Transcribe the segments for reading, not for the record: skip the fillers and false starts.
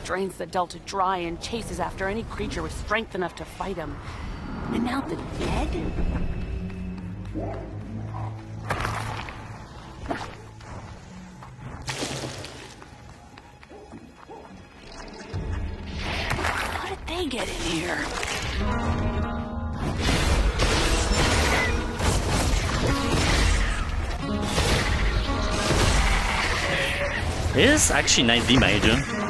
drains the delta dry and chases after any creature with strength enough to fight him. And now the dead? How did they get in here? It is actually nice damage.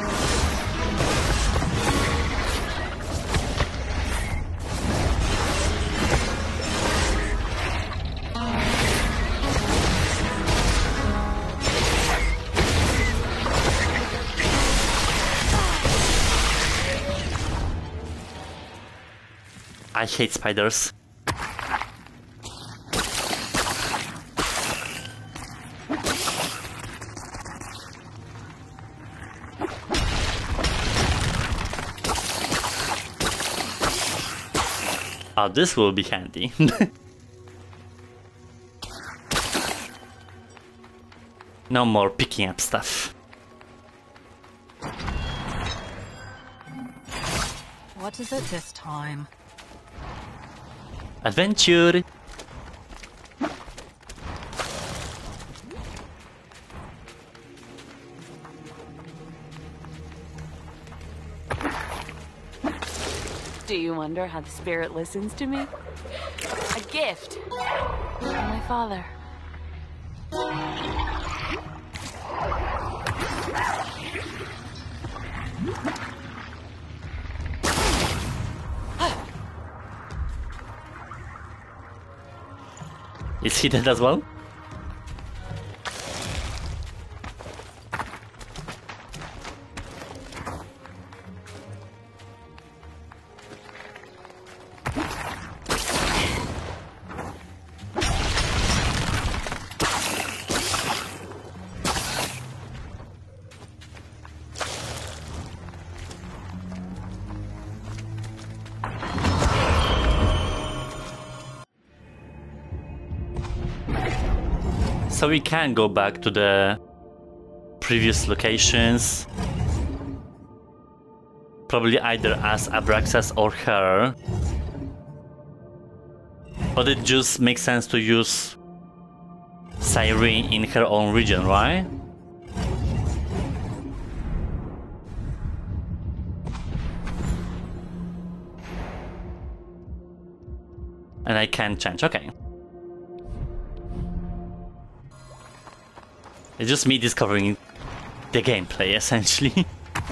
I hate spiders. Oh, this will be handy. No more picking up stuff. What is it this time? Adventure! Do you wonder how the spirit listens to me? A gift from my father. Is he dead as well? So we can go back to the previous locations. Probably either as Abraxas or her. But it just makes sense to use Cyrene in her own region, right? And I can change, okay. It's just me discovering the gameplay, essentially.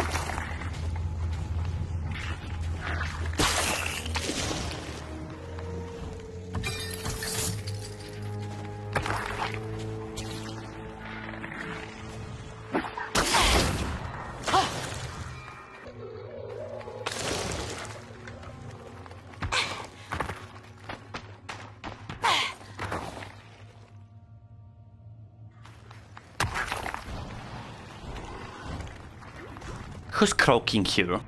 Who's croaking here?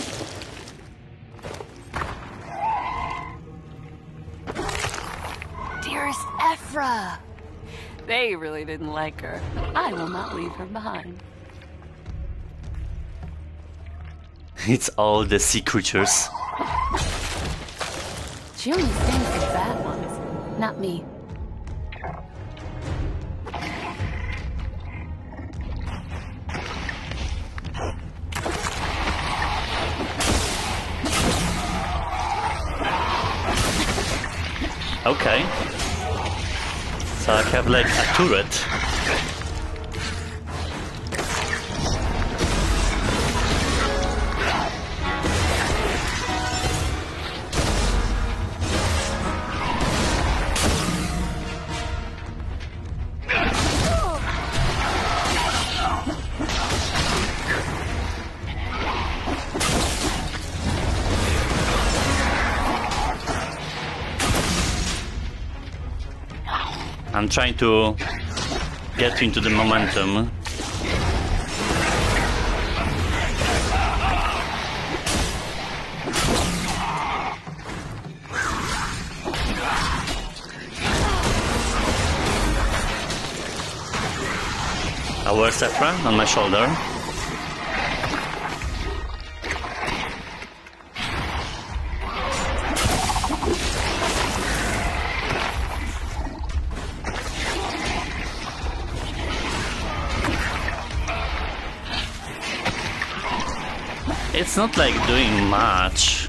Dearest Ephra! They really didn't like her. I will not leave her behind. It's all the sea creatures. She only stands for the bad ones, not me. Okay. So I have like a turret. I'm trying to get into the momentum. Where's Ephra? On my shoulder. it's not like doing much.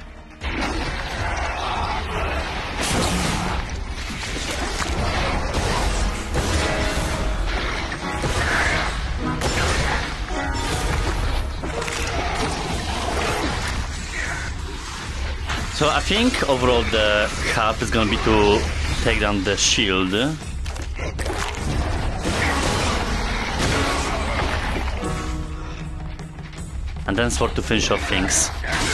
So I think overall the help is gonna be to take down the shield. And then sword to finish off things.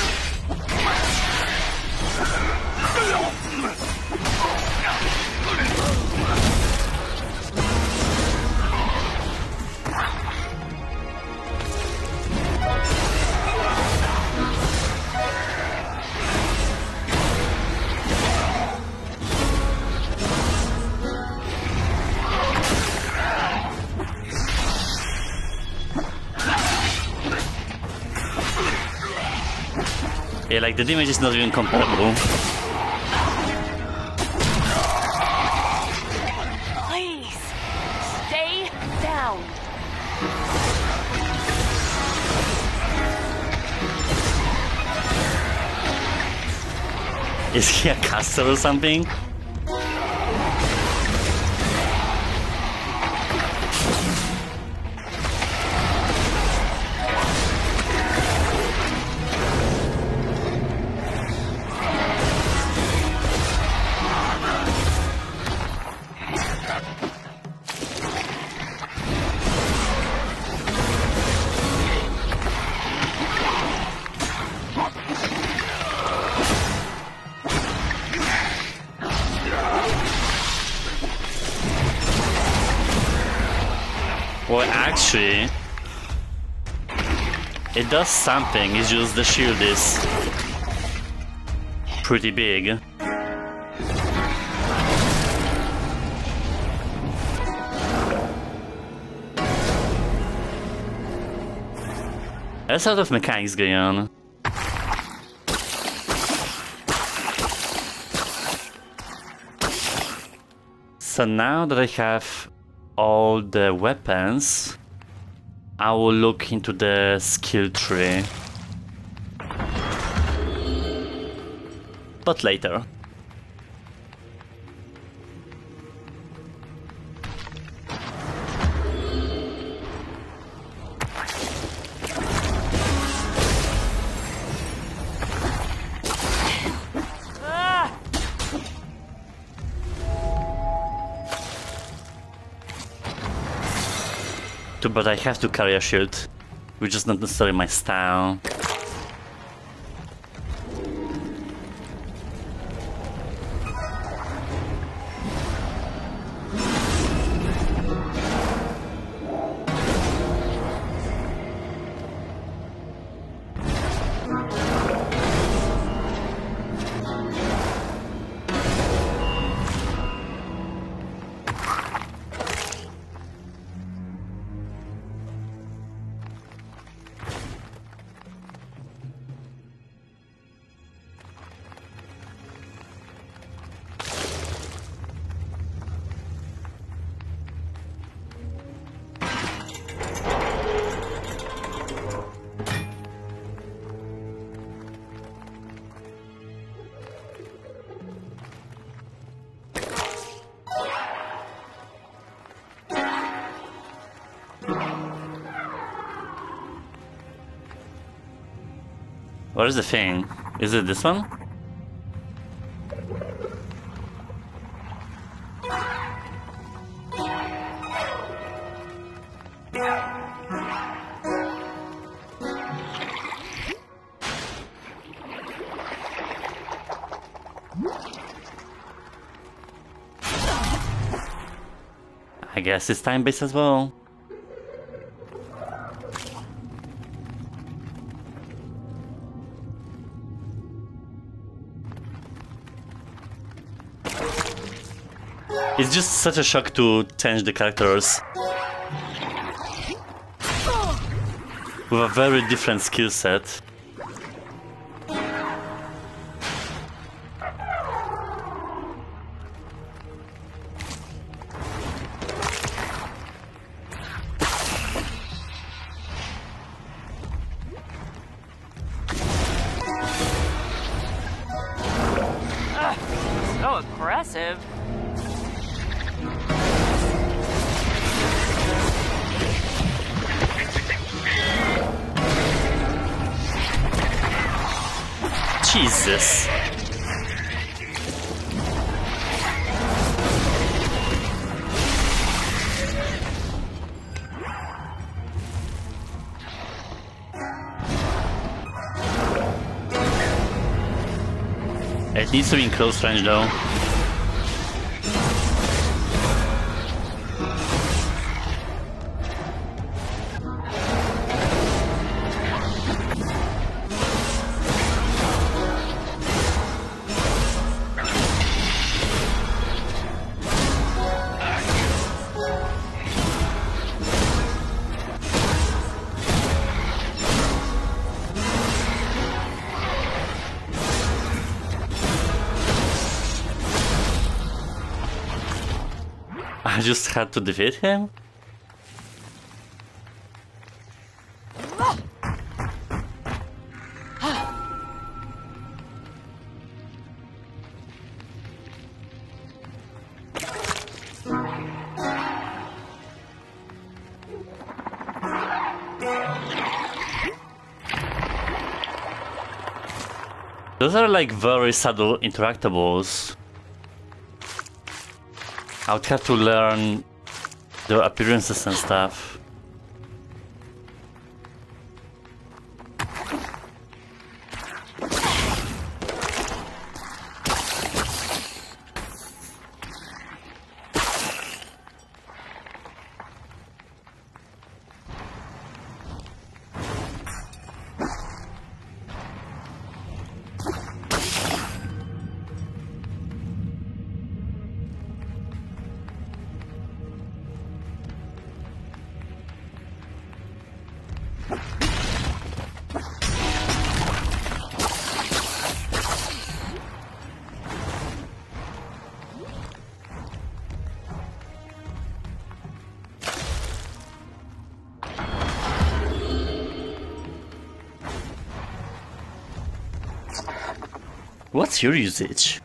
Yeah, like the damage is not even comparable. Please, stay down. Is he a caster or something? Well, actually, it does something, it's just the shield is pretty big. There's a lot of mechanics going on. So now that I have all the weapons, I will look into the skill tree. But later. But I have to carry a shield, which is not necessarily my style. What is the thing? Is it this one? I guess it's time-based as well. It's just such a shock to change the characters with a very different skill set. impressive. Jesus. It needs to be in close range though. I just had to defeat him? Those are like very subtle interactables. I would have to learn their appearances and stuff. What's your usage?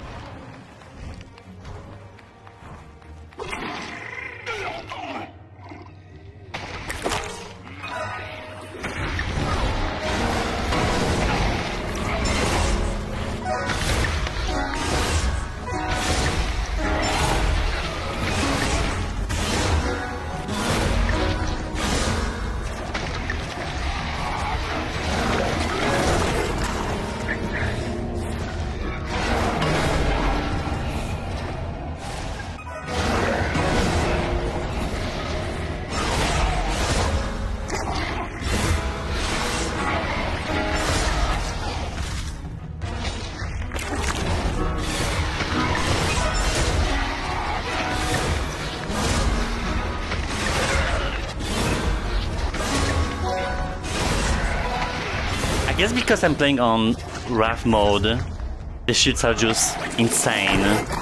I guess because I'm playing on rough mode, the shoots are just insane.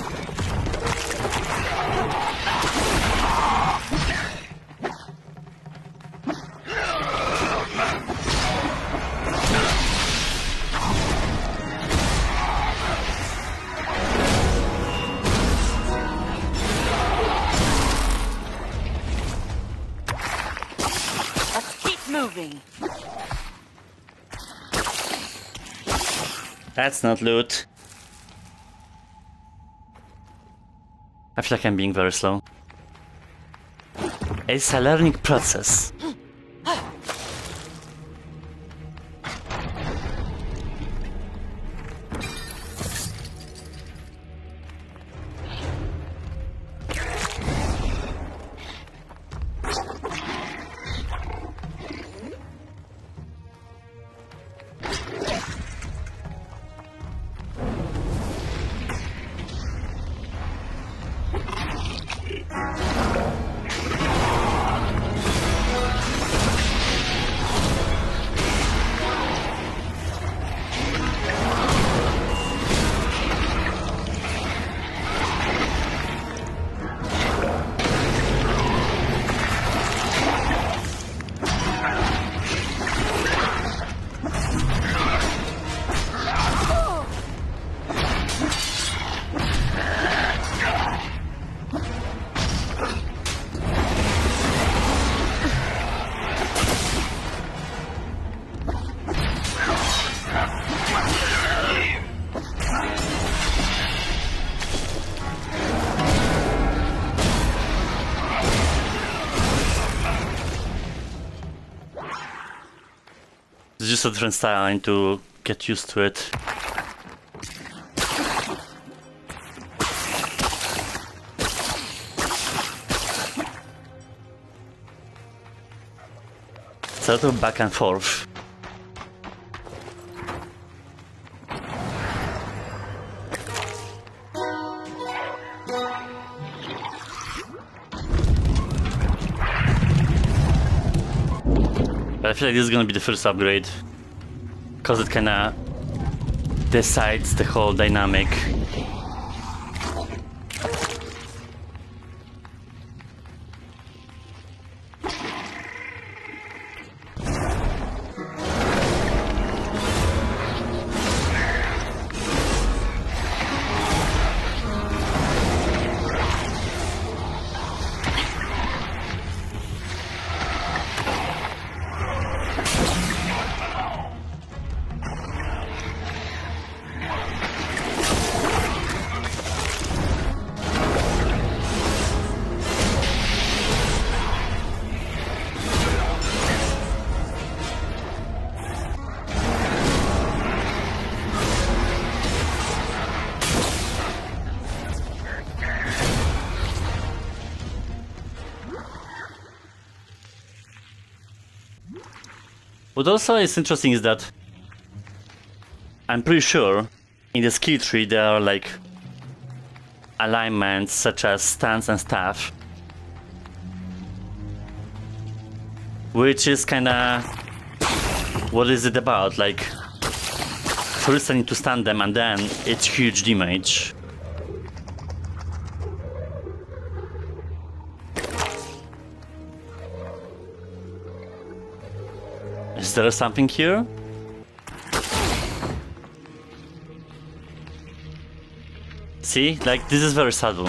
Let's keep moving. That's not loot. I feel like I'm being very slow. It's a learning process. It's just a different style, I need to get used to it. It's a lot of back and forth. But I feel like this is gonna be the first upgrade, because it kinda decides the whole dynamic. What also is interesting is that I'm pretty sure in the skill tree there are like alignments such as stance and staff, which is kinda what is it about? Like first I need to stun them and then it's huge damage. Is there something here? See, like this is very subtle.